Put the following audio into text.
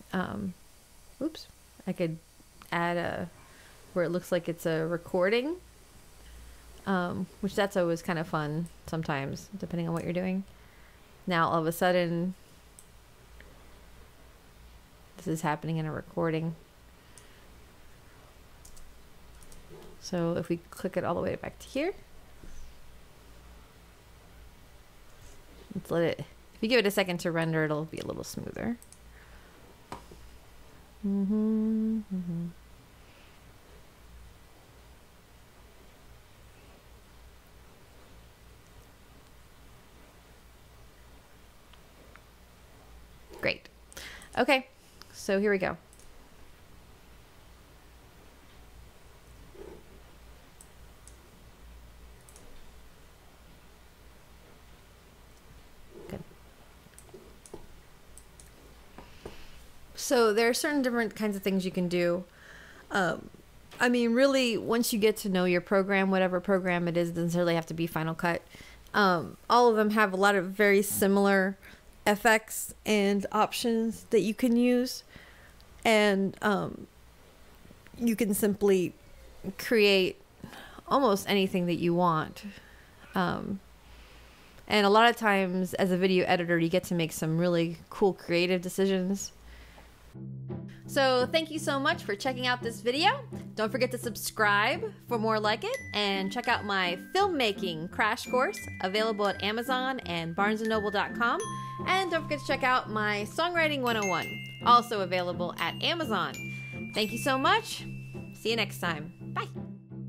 oops, I could add a, where it looks like it's a recording, which that's always kind of fun sometimes, depending on what you're doing. Now, all of a sudden, this is happening in a recording. So if we click it all the way back to here, let's let it, if you give it a second to render, it'll be a little smoother. Great. Okay, so here we go. Good. So there are certain different kinds of things you can do. I mean, really, once you get to know your program, whatever program it is, doesn't necessarily have to be Final Cut. All of them have a lot of very similar effects and options that you can use, and you can simply create almost anything that you want. And a lot of times as a video editor, you get to make some really cool creative decisions. So thank you so much for checking out this video. Don't forget to subscribe for more like it, and check out my filmmaking crash course available at Amazon and barnesandnoble.com. And don't forget to check out my songwriting 101, also available at Amazon. Thank you so much. See you next time. Bye.